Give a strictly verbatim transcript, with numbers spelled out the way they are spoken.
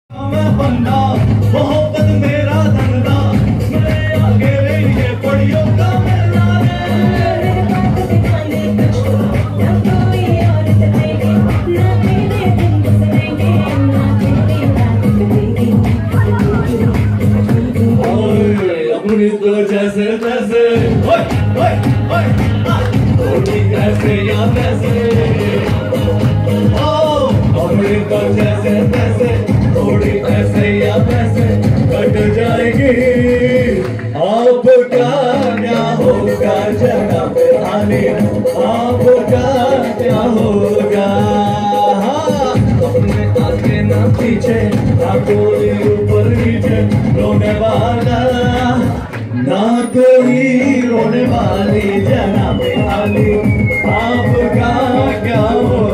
बंदा मोहब्बत मेरा धंधा मेरे आगे रहिए पड़ियों का मेला अपनी तो जैसे तैसे कैसे या कैसे अपनी तो जैसे तैसे थोड़ी ऐसे या वैसे कट जाएगी आपका क्या होगा जगह पे आने आपका क्या होगा अपने आगे ना पीछे ना कोई ऊपर नीचे रोने वाला ना कोई रोने वाली जगह पे आने आपका क्या होगा।